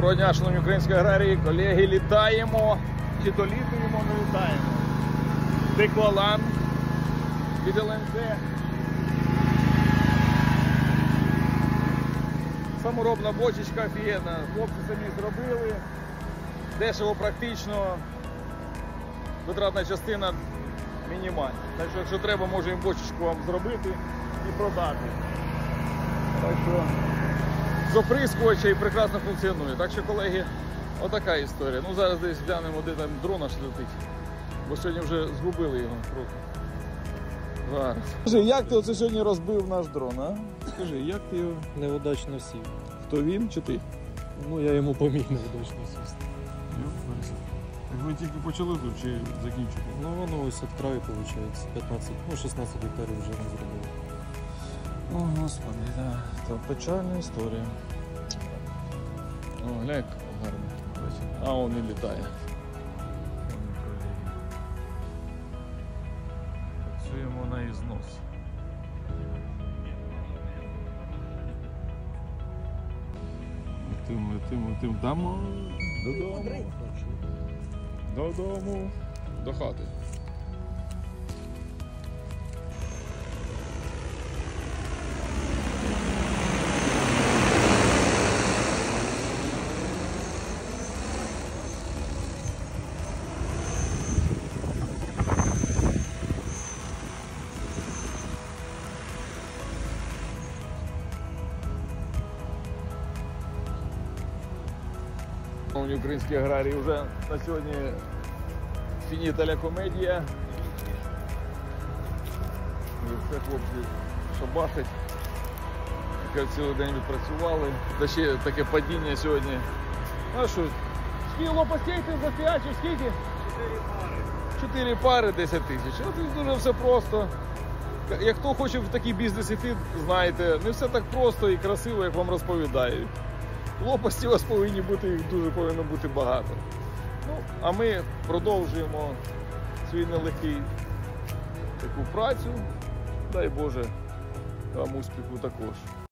Доброго дня, шановні українські аграрії, колеги, літаємо, чи то літаємо, не літаємо. Деклалан від ЛНЗ. Саморобна бочечка офігенна, хлопці самі зробили, дешево практично, витратна частина мінімальна. Так що, якщо треба, можемо бочечку вам зробити і продати. Так що з оприскувача і прекрасно функціонує. Так що, колеги, отака історія. Ну, зараз десь глянемо, де там дрон аж летить. Бо сьогодні вже згубили його трохи. Зараз. Скажи, як ти оце сьогодні розбив наш дрон, а? Скажи, як ти його... Неудачно сів. Хто він чи ти? Ну, я йому поміг неудачно сісти. Ви тільки почали тут чи закінчили? Ну, воно ось від краю, виходить, 15, ну, 16 гектарів вже не зробили. О, Господи, да. Це печальна історія. О, глянь, як гарно. А он і літає. Працюємо на ізнос. Летим дамо додому. Додому, до хати. Шановні українські аграрії, вже на сьогодні фініта ля комедія. І все хлопці шабашать. Цілий день відпрацювали. Та ще таке падіння сьогодні. А що, скільки лопастей ти зафіачив, скільки? 4 пари 10 тисяч. Це дуже все просто. Як хто хоче в такий бізнес іти, знаєте, не все так просто і красиво, як вам розповідають. Лопасті у вас повинні бути, їх дуже повинно бути багато. Ну, а ми продовжуємо свій нелегкий таку працю. Дай Боже, вам успіху також.